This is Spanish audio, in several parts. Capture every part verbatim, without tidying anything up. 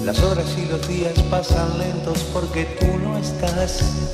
Las horas y los días pasan lentos porque tú no estás.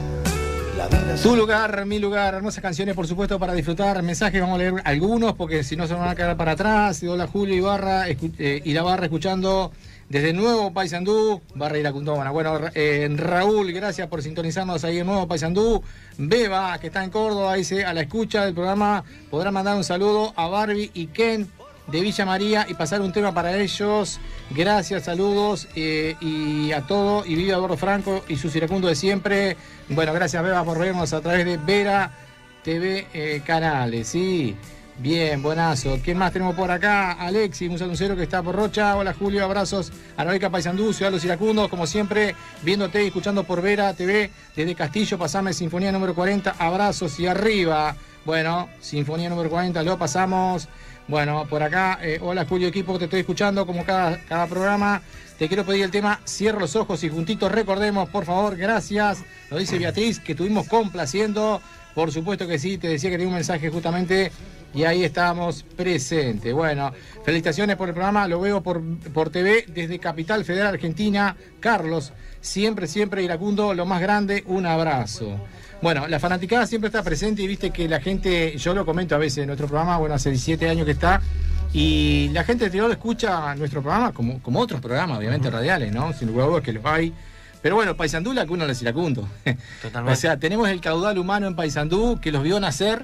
La vida Tu lugar, mi lugar, hermosas canciones por supuesto para disfrutar. Mensajes, vamos a leer algunos porque si no se van a quedar para atrás. Hola Julio Ibarra, eh, Irabarra escuchando desde Nuevo Paysandú, Barra Iracundómana. Bueno, eh, Raúl, gracias por sintonizarnos ahí en Nuevo Paysandú. Beba, que está en Córdoba, dice, a la escucha del programa, podrá mandar un saludo a Barbie y Ken de Villa María y pasar un tema para ellos. Gracias, saludos eh, y a todo. Y viva Eduardo Franco y sus iracundos de siempre. Bueno, gracias Beba por vernos a través de Vera T V eh, Canales, sí. Bien, buenazo. ¿Quién más tenemos por acá? Alexis, un saluncero que está por Rocha. Hola Julio, abrazos a Noeca Paysandú, Ciudad de los Iracundos, como siempre, viéndote y escuchando por Vera T V desde Castillo, pasame Sinfonía número cuarenta, abrazos y arriba. Bueno, Sinfonía número cuarenta, lo pasamos. Bueno, por acá, eh, hola Julio Equipo, te estoy escuchando como cada, cada programa. Te quiero pedir el tema Cierra los ojos y juntitos recordemos, por favor, gracias. Nos dice Beatriz, que estuvimos complaciendo. Por supuesto que sí, te decía que tenía un mensaje justamente y ahí estábamos presentes. Bueno, felicitaciones por el programa, lo veo por, por T V desde Capital Federal Argentina. Carlos, siempre, siempre iracundo, lo más grande, un abrazo. Bueno, la fanaticada siempre está presente y viste que la gente, yo lo comento a veces en nuestro programa, bueno, hace diecisiete años que está, y la gente de Tirol escucha nuestro programa como, como otros programas, obviamente, uh-huh. radiales, ¿no? Sin lugar a dudas que los hay. Pero bueno, Paysandú la que uno les iracundo. Totalmente. O sea, tenemos el caudal humano en Paysandú que los vio nacer.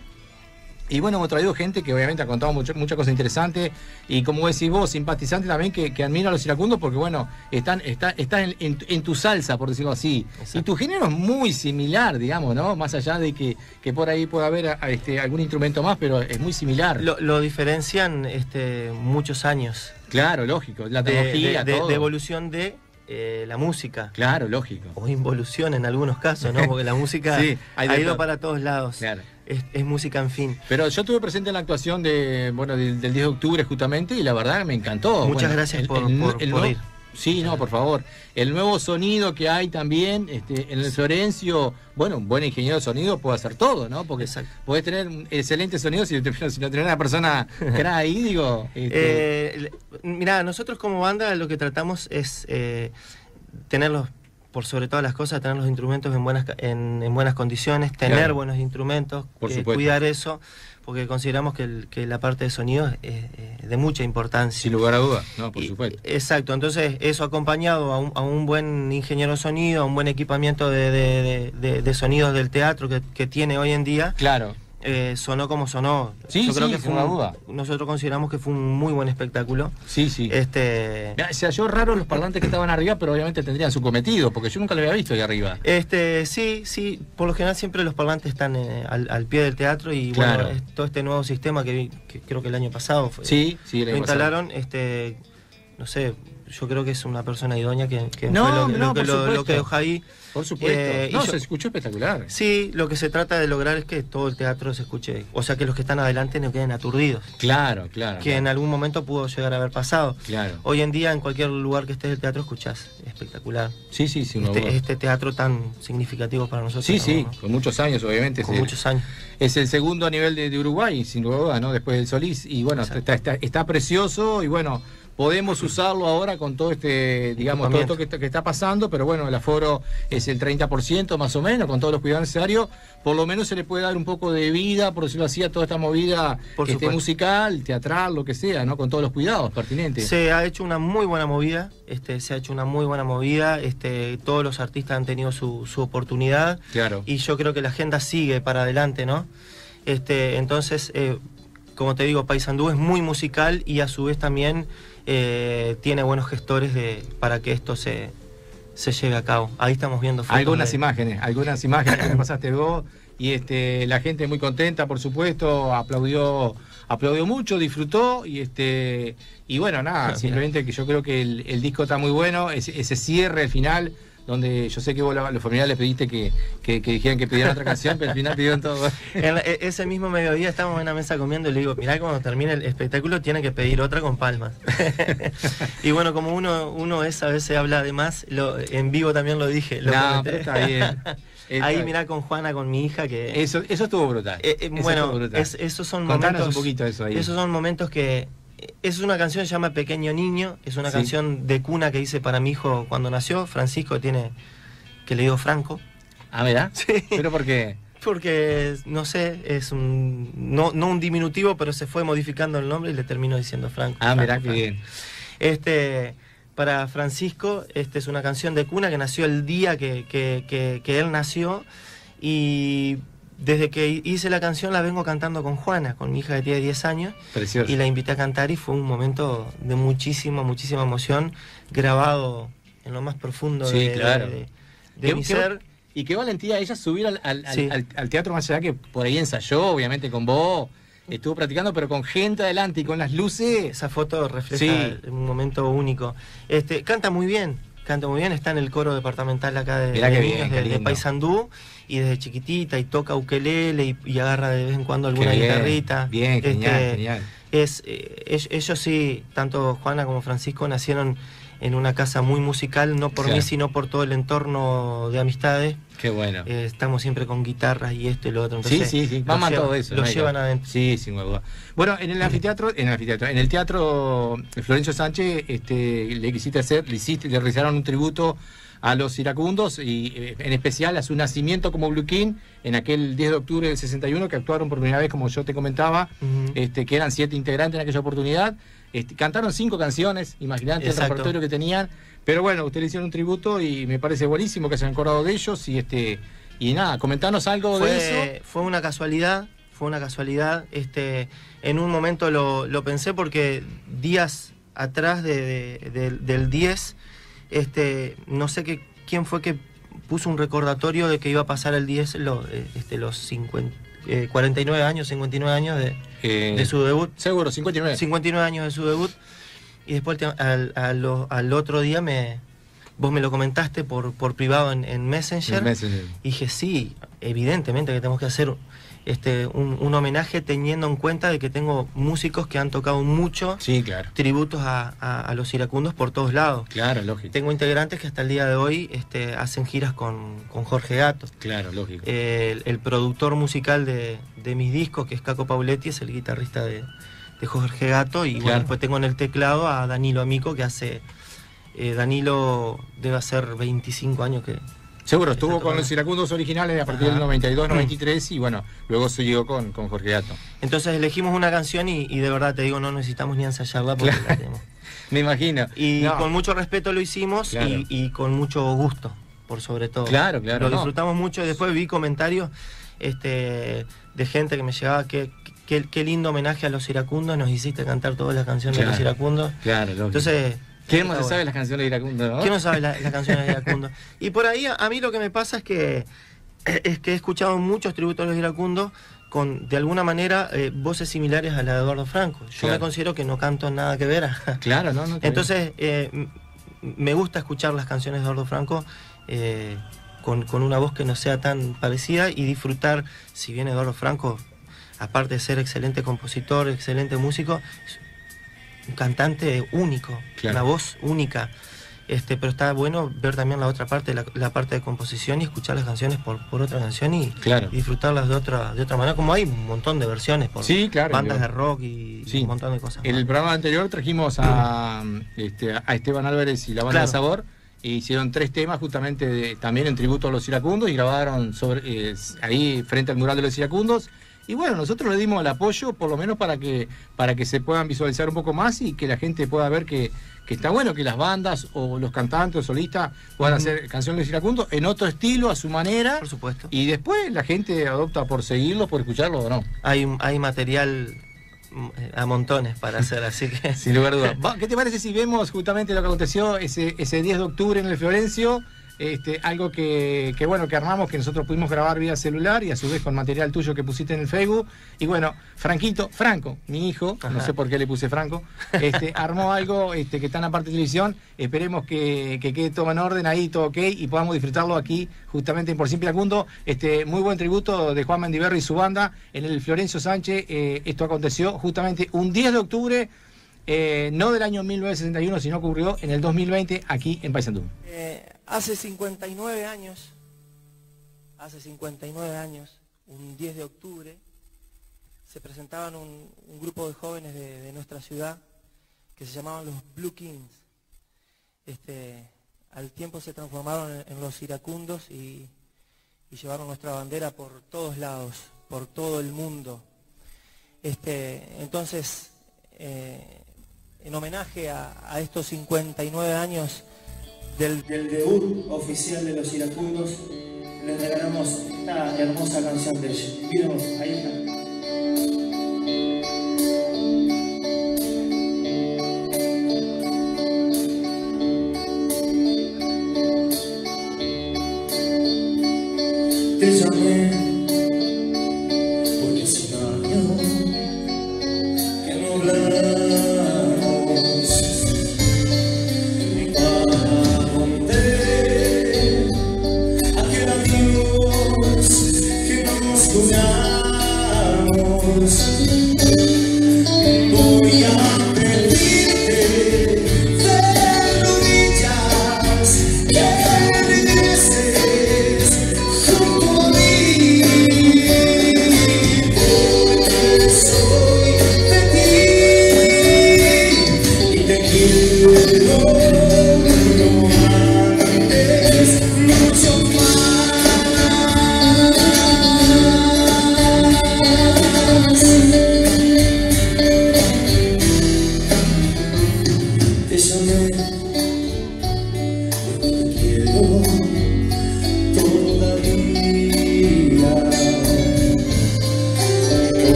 Y bueno, hemos traído gente que obviamente ha contado muchas mucha cosas interesantes. Y como decís vos, simpatizantes también que, que admira a los iracundos porque bueno, están, está, están en, en, en tu salsa, por decirlo así. Exacto. Y tu género es muy similar, digamos, ¿no? Más allá de que, que por ahí pueda haber a, este, algún instrumento más, pero es muy similar. Lo, lo diferencian este, muchos años. Claro, lógico. La tecnología, de, de, todo. de, de evolución de... Eh, la música. Claro, lógico. O involución en algunos casos, ¿no? Porque la música sí, ha ido todo para todos lados. Claro. Es, es música, en fin. Pero yo estuve presente en la actuación de bueno del, del diez de octubre justamente y la verdad me encantó. Muchas bueno, gracias el, por, el, por, el, por el, ir. Sí, no, por favor. El nuevo sonido que hay también este, en el Florencio, bueno, un buen ingeniero de sonido puede hacer todo, ¿no? Porque Exacto. Podés tener un excelente sonido si, si no tenés una persona que era ahí, digo. Este... Eh, mirá, nosotros como banda lo que tratamos es eh, tenerlos, por sobre todas las cosas, tener los instrumentos en buenas en, en buenas condiciones, tener claro. buenos instrumentos, por eh, cuidar eso, porque consideramos que, el, que la parte de sonido es, es de mucha importancia. Sin lugar a dudas, no, por y, supuesto. Exacto, entonces eso acompañado a un, a un buen ingeniero de sonido, a un buen equipamiento de, de, de, de, de sonidos del teatro que, que tiene hoy en día. Claro. Eh, sonó como sonó. Sí, Yo creo sí, que fue una un, duda. Nosotros consideramos que fue un muy buen espectáculo. Sí, sí. Este, Mirá, se halló raro los parlantes que estaban arriba, pero obviamente tendrían su cometido, porque yo nunca lo había visto ahí arriba. Este, sí, sí. Por lo general siempre los parlantes están eh, al, al pie del teatro y claro. bueno, es, todo este nuevo sistema que, que creo que el año pasado fue, sí, sí, el lo año instalaron. pasado. Este, no sé. Yo creo que es una persona idónea que, que no, fue lo, no, lo, que, lo, lo que dejó ahí. Por supuesto. Eh, no, yo, se escuchó espectacular. Sí, lo que se trata de lograr es que todo el teatro se escuche. O sea, que los que están adelante no queden aturdidos. Claro, claro. Que claro. en algún momento pudo llegar a haber pasado. Claro. Hoy en día, en cualquier lugar que estés del teatro, escuchás. Espectacular. Sí, sí, sí. Este, este teatro tan significativo para nosotros. Sí, sí, ¿no? con muchos años, obviamente. Con es muchos el, años. Es el segundo a nivel de, de Uruguay, sin duda, ¿no? Después del Solís. Y bueno, está, está, está precioso y bueno... Podemos usarlo ahora con todo este, digamos, todo esto que está, que está pasando, pero bueno, el aforo es el treinta por ciento más o menos, con todos los cuidados necesarios. Por lo menos se le puede dar un poco de vida, por decirlo así, a toda esta movida por este, musical, teatral, lo que sea, ¿no? Con todos los cuidados pertinentes. Se ha hecho una muy buena movida, este, se ha hecho una muy buena movida, este, todos los artistas han tenido su, su oportunidad. Claro. Y yo creo que la agenda sigue para adelante, ¿no? Este, entonces, eh, como te digo, Paysandú es muy musical y a su vez también... Eh, tiene buenos gestores de, para que esto se, se lleve a cabo. Ahí estamos viendo fotos algunas de... imágenes, algunas imágenes que me pasaste vos y este, la gente muy contenta, por supuesto, aplaudió, aplaudió mucho, disfrutó y este y bueno, nada, ah, simplemente que yo creo que el, el disco está muy bueno, ese, ese cierre al final. Donde yo sé que vos a los familiares les pediste que, que, que dijeran que pidieran otra canción, pero al final pidieron todo. En la, ese mismo mediodía estábamos en una mesa comiendo y le digo, mirá, cuando termine el espectáculo tiene que pedir otra con palmas. Y bueno, como uno uno es, a veces habla de más, lo, en vivo también lo dije. Lo no, pero está bien. Está Ahí bien. mirá con Juana, con mi hija, que... Eso, eso estuvo brutal. Eh, eh, eso bueno, estuvo brutal. Es, esos son Contanos momentos... un poquito eso ahí. Esos son momentos que... es una canción que se llama Pequeño Niño, es una sí. canción de cuna que hice para mi hijo cuando nació, Francisco, tiene, que le digo Franco. Ah, ¿verdad? Sí. ¿Pero por qué? Porque, no sé, es un, no, no un diminutivo, pero se fue modificando el nombre y le terminó diciendo Franco. Ah, Franco, mirá, Franco. qué bien. Este, para Francisco, este es una canción de cuna que nació el día que, que, que, que él nació, y desde que hice la canción la vengo cantando con Juana, con mi hija que tiene diez años. Precioso. Y la invité a cantar y fue un momento de muchísima, muchísima emoción, grabado en lo más profundo sí, de, claro. de, de, de mi ¿Qué, ser. Y qué valentía ella subir al, al, sí. al, al teatro más allá, que por ahí ensayó, obviamente con vos, estuvo practicando, pero con gente adelante y con las luces. Esa foto refleja sí. un momento único. Este, canta muy bien, canta muy bien, está en el coro departamental acá de, Mirá de qué niños bien, de, de Paysandú, y desde chiquitita, y toca ukelele y, y agarra de vez en cuando alguna bien, guitarrita. Bien, genial, este, genial. Es, eh, ellos sí, tanto Juana como Francisco nacieron en una casa muy musical, no por claro. mí, sino por todo el entorno de amistades. Qué bueno. Eh, estamos siempre con guitarras y esto y lo otro. Entonces, sí, sí, sí. Maman todo eso. Lo no llevan adentro. Sí, sin duda. Bueno, en el anfiteatro, en el anfiteatro, en el teatro Florencio Sánchez, este, le quisiste hacer, le hiciste, le realizaron un tributo a los iracundos, y eh, en especial a su nacimiento como Blue King, en aquel diez de octubre del sesenta y uno, que actuaron por primera vez, como yo te comentaba, uh-huh. este, que eran siete integrantes en aquella oportunidad. Este, cantaron cinco canciones, imagínate el repertorio que tenían, pero bueno, ustedes le hicieron un tributo y me parece buenísimo que se hayan acordado de ellos, y este y nada, comentanos algo fue, de eso. Fue una casualidad, fue una casualidad, este, en un momento lo, lo pensé porque días atrás de, de, de, del diez, este, no sé qué, quién fue que puso un recordatorio de que iba a pasar el diez lo, este, los cincuenta, eh, cuarenta y nueve años, cincuenta y nueve años de, eh, de su debut. Seguro, cincuenta y nueve. cincuenta y nueve años de su debut. Y después al, al, al otro día me, vos me lo comentaste por, por privado en, en Messenger. Messenger. Y dije, sí, evidentemente que tenemos que hacer este, un, un homenaje teniendo en cuenta de que tengo músicos que han tocado mucho, sí, claro. tributos a, a, a los iracundos por todos lados. Claro, lógico. Tengo integrantes que hasta el día de hoy este, hacen giras con, con Jorge Gato. Claro, lógico. Eh, el, el productor musical de, de mis discos, que es Caco Pauletti, es el guitarrista de, de Jorge Gato. Y claro. bueno, después tengo en el teclado a Danilo Amico, que hace... Eh, Danilo debe hacer veinticinco años que... Seguro, estuvo con los iracundos originales a partir Ajá. del noventa y dos, noventa y tres, y bueno, luego siguió con, con Jorge Gato. Entonces elegimos una canción y, y de verdad te digo, no necesitamos ni ensayarla porque claro. la tenemos. Me imagino. Y no. con mucho respeto lo hicimos claro. y, y con mucho gusto, por sobre todo. Claro, claro. Lo no. disfrutamos mucho y después vi comentarios este, de gente que me llegaba que... Qué, qué lindo homenaje a los iracundos, nos hiciste cantar todas las canciones claro. de los iracundos. Claro, lógico. Entonces... ¿Quién no se sabe las canciones de Iracundo, no? ¿Quién no sabe las la canciones de Iracundo? Y por ahí a, a mí lo que me pasa es que es que he escuchado muchos tributos a los iracundos con, de alguna manera, eh, voces similares a la de Eduardo Franco. Yo claro. me considero que no canto nada que ver. A... Claro, no, no. Entonces, eh, me gusta escuchar las canciones de Eduardo Franco eh, con, con una voz que no sea tan parecida y disfrutar, si bien Eduardo Franco, aparte de ser excelente compositor, excelente músico, un cantante único, claro. una voz única, este, pero está bueno ver también la otra parte, la, la parte de composición, y escuchar las canciones por, por otra canción y, claro. y disfrutarlas de otra de otra manera, como hay un montón de versiones por sí, claro, bandas claro. de rock y, sí. y un montón de cosas. En el programa anterior trajimos a, este, a Esteban Álvarez y la banda claro. de Sabor, e hicieron tres temas justamente de, también en tributo a los iracundos, y grabaron sobre, eh, ahí frente al mural de los iracundos. Y bueno, nosotros le dimos el apoyo, por lo menos para que para que se puedan visualizar un poco más y que la gente pueda ver que, que está bueno que las bandas o los cantantes o solistas puedan uh-huh. hacer canciones iracundos en otro estilo, a su manera. Por supuesto. Y después la gente adopta por seguirlo, por escucharlo o no. Hay, hay material a montones para hacer, así que... Sin lugar a dudas. ¿Qué te parece si vemos justamente lo que aconteció ese, ese diez de octubre en el Florencio? Este, algo que, que bueno que armamos, que nosotros pudimos grabar vía celular y a su vez con material tuyo que pusiste en el Facebook. Y bueno, Franquito, Franco, mi hijo, Ajá. no sé por qué le puse Franco, este, armó algo este, que está en la parte de televisión. Esperemos que, que quede todo en orden ahí, todo ok, y podamos disfrutarlo aquí justamente en Por Siempre Iracundo. Este, muy buen tributo de Juan Mendiberri y su banda en el Florencio Sánchez. Eh, esto aconteció justamente un diez de octubre, eh, no del año mil novecientos sesenta y uno, sino ocurrió en el dos mil veinte aquí en Paysandú. Eh, hace cincuenta y nueve años, hace cincuenta y nueve años, un diez de octubre, se presentaban un, un grupo de jóvenes de, de nuestra ciudad que se llamaban los Blue Kings. Este, al tiempo se transformaron en, en los iracundos y, y llevaron nuestra bandera por todos lados, por todo el mundo. Este, entonces, eh, en homenaje a, a estos cincuenta y nueve años del, del debut oficial de los iracundos, les regalamos esta hermosa canción de ellos. Miremos, ahí está. Te llamé porque hace un año que no hablaba